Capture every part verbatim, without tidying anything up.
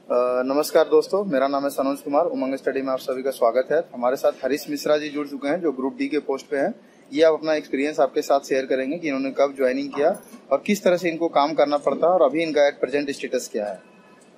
नमस्कार दोस्तों, मेरा नाम है सनोज कुमार। उमंग स्टडी में आप सभी का स्वागत है। हमारे साथ हरीश मिश्रा जी जुड़ चुके हैं जो ग्रुप डी के पोस्ट पे हैं। ये आप अपना एक्सपीरियंस आपके साथ शेयर करेंगे कि इन्होंने कब ज्वाइनिंग किया और किस तरह से इनको काम करना पड़ता है और अभी इनका एट प्रेजेंट स्टेटस क्या है।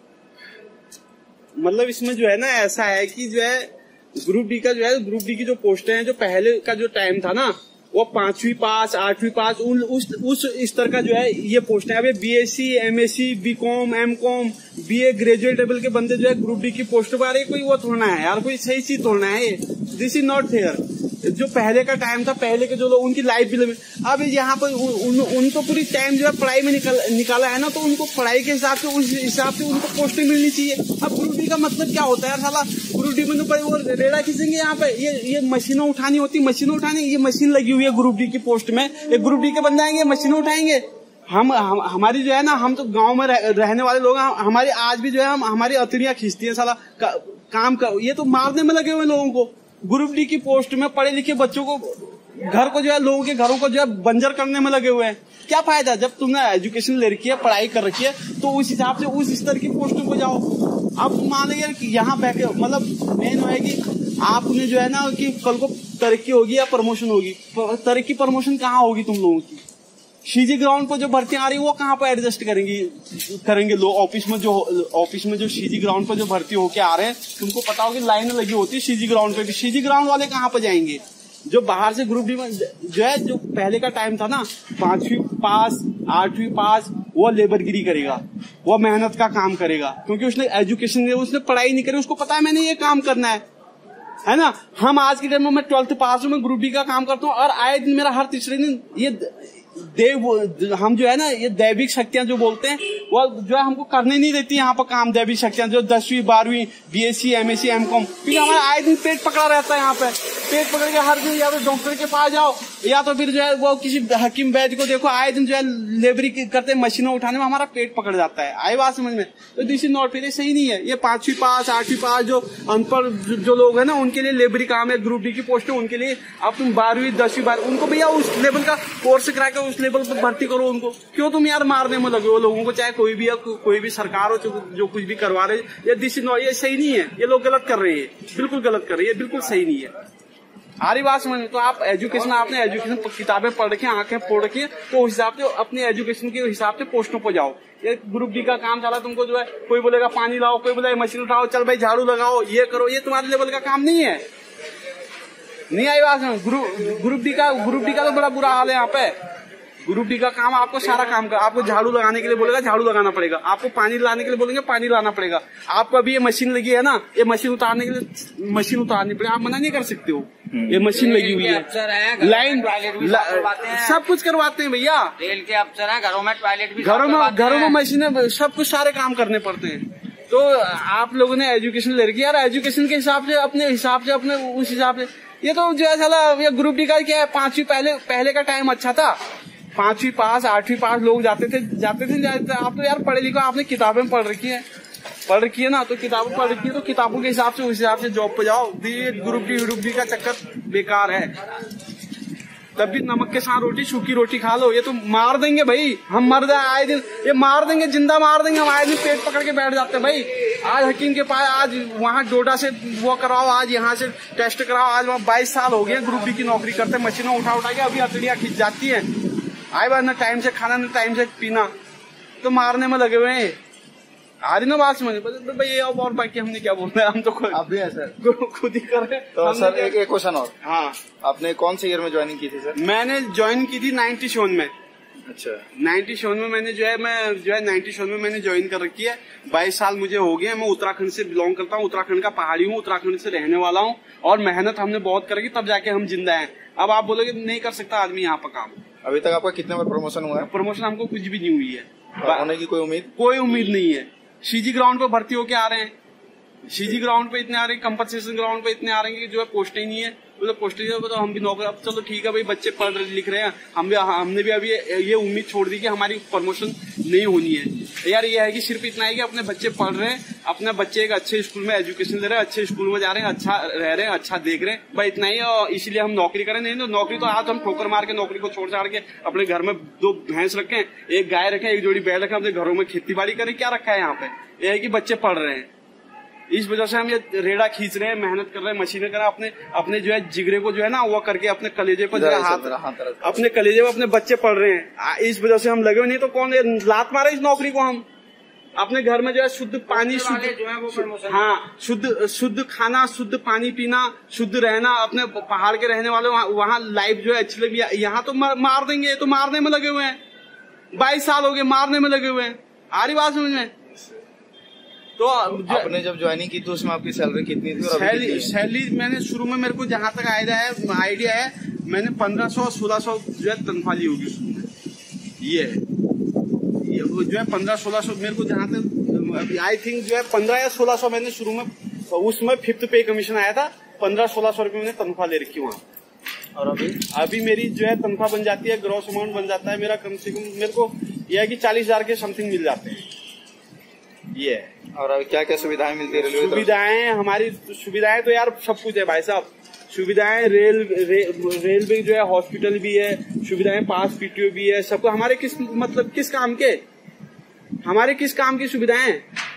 मतलब इसमें जो है ना ऐसा है कि जो है ग्रुप डी का जो है ग्रुप डी की जो पोस्टें हैं, जो पहले का जो टाइम था ना वो पांचवी पास आठवीं पास उन उस उस स्तर का जो है ये पोस्ट है। अभी BSc MSc BCom MCom BA graduate level के बंदे जो है ग्रुप डी की पोस्ट पर आ रहे। कोई वो थोड़ना है यार, कोई सही चीज थोड़ना है। This is not fair. जो पहले का टाइम था, पहले के जो लोग उनकी लाइफ भी अब यहाँ पर उन, उन तो पूरी टाइम जो है पढ़ाई में निकल, निकाला है ना, तो उनको पढ़ाई के हिसाब से उस हिसाब से उनको पोस्टिंग मिलनी चाहिए। अब ग्रुप डी का मतलब क्या होता है साला? ग्रुप डी में तो वो रेड़ा खींचेंगे यहाँ पे, ये ये मशीनें उठानी होती, मशीनें उठानी, ये मशीन लगी हुई है ग्रुप डी की पोस्ट में। ये ग्रुप डी के बंदे आएंगे मशीनें उठाएंगे। हम, हम हमारी जो है ना, हम तो गांव में रह, रहने वाले लोग हैं, हमारी आज भी जो है हम हमारी अतरियां खींचती है साला का, काम कर। ये तो मारने में लगे हुए लोगों को। ग्रुप डी की पोस्ट में पढ़े लिखे बच्चों को, घर को जो है, लोगों के घरों को जो है बंजर करने में लगे हुए हैं। क्या फायदा? जब तुमने एजुकेशन ले रखी है, पढ़ाई कर रखी है, तो उस हिसाब से उस स्तर की पोस्ट को जाओ। अब मान लीजिए कि यहाँ बैठे, मतलब मेन है कि आपने जो है ना कि कल को तरक्की होगी या प्रमोशन होगी। तरक्की प्रमोशन कहाँ होगी तुम लोगों की? सीजी ग्राउंड पर जो भर्तियां आ रही है वो कहाँ पर एडजस्ट करेंगी करेंगे लोग? ऑफिस में जो ऑफिस में जो सीजी ग्राउंड पर जो भर्ती होके आ रहे हैं, तुमको पता होगी लाइन लगी होती है सीजी ग्राउंड पे भी। सीजी ग्राउंड वाले कहाँ पर जाएंगे? जो बाहर से ग्रुप डी में जो है, जो पहले का टाइम था ना, पांचवी पास आठवीं पास, वो लेबरगिरी करेगा, वो मेहनत का काम करेगा, क्योंकि उसने एजुकेशन, उसने पढ़ाई नहीं करी, उसको पता है मैंने ये काम करना है, है ना। हम आज के टाइम में मैं ट्वेल्थ पास हूँ, मैं ग्रुप डी का काम करता हूँ और आए दिन मेरा हर तीसरे दिन ये देव, हम जो है ना, ये दैविक शक्तियां जो बोलते हैं वो जो है हमको करने नहीं देती यहाँ पर काम। दैविक शक्तियां जो दसवीं बारहवीं बीएससी एमएससी एमकॉम, क्योंकि हमारा आए दिन पेट पकड़ा रहता है यहाँ पे। पेट पकड़ के हर दिन या तो डॉक्टर के पास जाओ या तो फिर जो है वो किसी हकीम वैद्य को देखो, आए दिन जो है लेबरी करते मशीनों उठाने में हमारा पेट पकड़ जाता है। आई बात समझ में? तो दिस इज नॉट फेयर, सही नहीं है। ये पांचवी पास आठवीं पास जो अनपढ़ जो लोग है ना, उनके लिए लेबरी काम है। ग्रुप डी की पोस्ट है उनके लिए। अब तुम बारहवीं दसवीं बारहवीं उनको भैया उस लेवल का कोर्स करा के उस लेवल पर भर्ती करो उनको। क्यों तुम यार मारने में लगे हो लोगों को? चाहे कोई भी है, कोई भी सरकार हो जो कुछ भी करवा रहे, ये दिस इज नॉट, ये सही नहीं है। ये लोग गलत कर रहे हैं, बिल्कुल गलत कर रहे हैं, बिल्कुल सही नहीं है। सारी बात समझ में? तो आप एजुकेशन, आपने एजुकेशन किताबें पढ़ के, आंखें फोड़ के, तो उस हिसाब से अपने एजुकेशन के हिसाब से पोस्टों पर जाओ। ये ग्रुप डी का काम चला, तुमको जो है कोई बोलेगा पानी लाओ, कोई बोलेगा मशीन उठाओ, चल भाई झाड़ू लगाओ, ये करो, ये तुम्हारे लेवल का काम नहीं है। नहीं आई बात समझ? ग्रुप ग्रुप डी का ग्रुप डी का तो बड़ा बुरा हाल है यहाँ पे। ग्रुप डी का काम, आपको सारा काम कर, आपको झाड़ू लगाने के लिए बोलेगा झाड़ू लगाना पड़ेगा, आपको पानी लाने के लिए बोलेंगे पानी लाना पड़ेगा, आपको अभी ये मशीन लगी है ना, ये मशीन उतारने के लिए मशीन उतारनी पड़ेगी, आप मना नहीं कर सकते हो। ये मशीन लगी हुई है, लाइन सब कुछ करवाते हैं भैया। रेल के अफसर हैं, घरों में टॉयलेट भी, घरों में घरों में मशीनें, सब कुछ सारे काम करने पड़ते हैं। तो आप लोगों ने एजुकेशन ले रखी है यार, एजुकेशन के हिसाब से, अपने हिसाब से, अपने उस हिसाब से। ये तो जो है साला, ये ग्रुप डी का क्या है, पांचवी पहले पहले का टाइम अच्छा था, पांचवी पास आठवीं पास लोग जाते थे जाते थे जाते थे। आप तो यार पढ़े लिखे, आपने किताबें पढ़ रखी है पढ़ रखी है ना, तो किताबें पढ़ रखी है, तो किताबों के हिसाब से उस हिसाब से जॉब पे जाओ। ग्रुप डी ग्रुप डी का चक्कर बेकार है। तब भी नमक के साथ रोटी, सूखी रोटी खा लो। ये तो मार देंगे भाई, हम मर जाए आए दिन, ये मार देंगे, जिंदा मार देंगे। हम आए दिन पेट पकड़ के बैठ जाते हैं भाई। आज हकीम के पास, आज वहाँ डोडा से वो कराओ, आज यहाँ से टेस्ट कराओ। आज वहाँ बाईस साल हो गए ग्रुप डी की नौकरी करते, मशीनों उठा उठा के अभी हथेलियां खींच जाती है। आए बार ना टाइम से खाना, ना टाइम से पीना, तो मारने में लगे हुए हैं। आ रही ना बात समझ? भाई और बाकी हमने क्या बोलना है, हम तो खुद आप भी है सर, खुद ही कर रहे हैं। तो सर एक एक क्वेश्चन और, हाँ, आपने कौन से ईयर में ज्वाइनिंग की थी सर? मैंने ज्वाइन की थी नाइन्टी सेवन में। अच्छा, नाइन्टी सेवन में मैंने जो है मैं जो है नाइन्टी सेवन में मैंने ज्वाइन कर रखी है। बाईस साल मुझे हो गए। मैं उत्तराखंड से बिलोंग करता हूँ, उत्तराखंड का पहाड़ी हूँ, उत्तराखंड से रहने वाला हूँ, और मेहनत हमने बहुत करी तब जाके हम जिंदा हैं। अब आप बोलोगे नहीं कर सकता आदमी यहाँ पर काम। अभी तक आपका कितने बार प्रमोशन हुआ है? प्रमोशन हमको कुछ भी नहीं हुई है, होने की कोई उम्मीद कोई उम्मीद नहीं है। सीजी ग्राउंड पे भर्ती होके आ रहे हैं, सीजी ग्राउंड पे इतने आ रहे हैं, कंपनसेशन ग्राउंड पे इतने आ रहे हैं कि जो है पोस्ट ही नहीं है। तो पोस्ट ही है तो हम भी नौकरी, अब चलो ठीक है भाई, बच्चे पढ़ रहे लिख रहे हैं, हम भी हमने भी अभी ये उम्मीद छोड़ दी कि हमारी प्रमोशन नहीं होनी है। यार ये है कि सिर्फ इतना है कि अपने बच्चे पढ़ रहे हैं, अपने बच्चे एक अच्छे स्कूल में एजुकेशन ले रहे हैं, अच्छे स्कूल में जा रहे हैं, अच्छा रह रहे हैं, अच्छा देख रहे हैं, भाई इतना ही। और इसीलिए हम नौकरी करें, नहीं तो नौकरी तो आज हम ठोकर मार के नौकरी को छोड़ छाड़ के अपने घर में दो भैंस रखें, एक गाय रखें, एक जोड़ी बैल रखें, अपने घरों में खेती बाड़ी करें। क्या रखा है यहाँ पे? यह है कि बच्चे पढ़ रहे हैं, इस वजह से हम ये रेड़ा खींच रहे हैं, मेहनत कर रहे हैं, मशीनें कर रहे हैं, अपने अपने जो है जिगरे को जो है ना वो करके अपने कलेजे पर जो है हाथ, अपने कलेजे पर अपने बच्चे पढ़ रहे हैं, इस वजह से हम लगे हुए। नहीं तो कौन लात मारे इस नौकरी को? हम अपने घर में जो है शुद्ध पानी, शुद्ध जो है वो, हाँ, शुद्ध शुद्ध खाना, शुद्ध पानी पीना, शुद्ध रहना, अपने पहाड़ के रहने वाले वहाँ लाइफ जो है अच्छी लगी। यहाँ तो मार देंगे, तो मारने में लगे हुए हैं, बाईस साल हो गए मारने में लगे हुए हैं। आ रही बात समझ में? तो आपने जब ज्वाइनिंग की तो उसमें आपकी सैलरी कितनी थी? सैलरी सैलरी मैंने शुरू में, मेरे को जहाँ तक आइडिया है आइडिया है मैंने पंद्रह सौ सोलह सौ जो है तनख्वाह ली होगी उसमें। ये ये जो है पंद्रह सोलह सौ मेरे को जहाँ तक आई थिंक जो है पंद्रह या सोलह सौ मैंने शुरू में, उसमें फिफ्थ पे कमीशन आया था, पंद्रह सोलह सौ रुपये मैंने तनख्वाह ले रखी वहाँ। और अभी अभी मेरी जो है तनख्वाह बन जाती है, ग्रॉस अमाउंट बन जाता है मेरा कम से कम, मेरे को यह है कि चालीस हजार के समथिंग मिल जाते हैं। ये है। और क्या क्या सुविधाएं मिलती है रेलवे? सुविधाएं हमारी सुविधाएं तो यार सब कुछ है भाई साहब। सुविधाएं रेल रे, रेलवे जो है, हॉस्पिटल भी है, सुविधाएं पास पीटीओ भी है, सबको। हमारे किस मतलब किस काम के, हमारे किस काम की सुविधाएं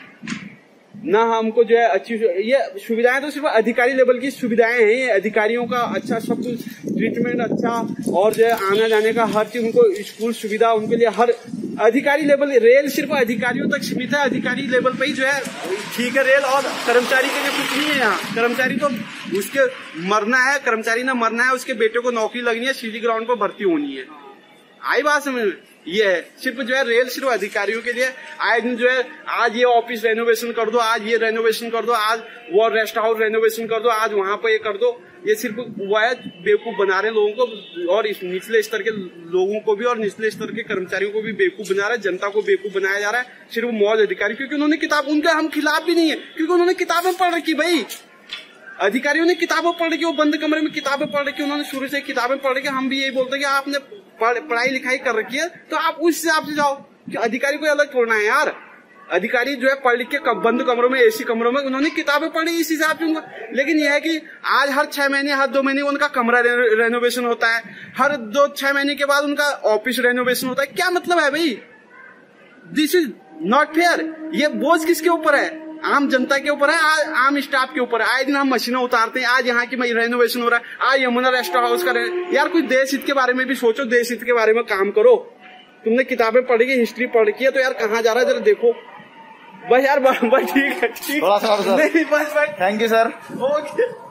ना हमको जो है अच्छी, ये सुविधाएं तो सिर्फ अधिकारी लेवल की सुविधाएं हैं। ये अधिकारियों का अच्छा सब कुछ ट्रीटमेंट अच्छा, और जो है आने जाने का हर चीज, उनको स्कूल सुविधा, उनके लिए हर अधिकारी लेवल। रेल सिर्फ अधिकारियों तक सीमित है, अधिकारी लेवल पे ही जो है ठीक है रेल, और कर्मचारी के लिए कुछ नहीं है यहाँ। कर्मचारी तो उसके मरना है, कर्मचारी ने मरना है, उसके बेटे को नौकरी लगनी है, सीधी ग्राउंड पर भर्ती होनी है। आई बात समझ में? ये है सिर्फ जो है रेल सिर्फ अधिकारियों के लिए। आए दिन जो है आज ये ऑफिस रेनोवेशन कर दो, आज ये रेनोवेशन कर दो, आज वो रेस्ट हाउस रेनोवेशन कर दो, आज वहां पर ये कर दो। ये सिर्फ वो है बेवकूफ बना रहे हैं लोगों को, और इस निचले स्तर के लोगों को भी और निचले स्तर के कर्मचारियों को भी बेवकूफ बना रहा है, जनता को बेवकूफ बनाया जा रहा है सिर्फ मौज अधिकारी। क्योंकि उन्होंने किताब, उनके हम खिलाफ भी नहीं है, क्योंकि उन्होंने किताबें पढ़ रखी। भाई अधिकारियों ने किताबें पढ़ रखी, वो बंद कमरे में किताबें पढ़ रखी, उन्होंने शुरू से किताबें पढ़ रखी। हम भी यही बोलते हैं कि आपने पढ़ाई लिखाई कर रखी है तो आप उस हिसाब से जाओ, कि अधिकारी को अलग छोड़ना है यार। अधिकारी जो है पढ़ लिख के बंद कमरों में, एसी कमरों में, उन्होंने किताबें पढ़ी इस हिसाब से उनका। लेकिन यह है कि आज हर छह महीने हर दो महीने उनका कमरा रे, रेनोवेशन होता है, हर दो छह महीने के बाद उनका ऑफिस रेनोवेशन होता है। क्या मतलब है भाई? This is not fair. ये बोझ किसके ऊपर है? आम जनता के ऊपर है, आम स्टाफ के ऊपर है। आए दिन हम मशीनें उतारते हैं, आज यहाँ की रेनोवेशन हो रहा है, आज यमुना रेस्ट हाउस का यार कुछ देश हित के बारे में भी सोचो, देश हित के बारे में काम करो। तुमने किताबें पढ़ी है, हिस्ट्री पढ़ रखी है, तो यार कहाँ जा रहा है जरा देखो। बस यार बस ठीक है, ठीक, थोड़ा सा नहीं बस। Thank you sir. ओके।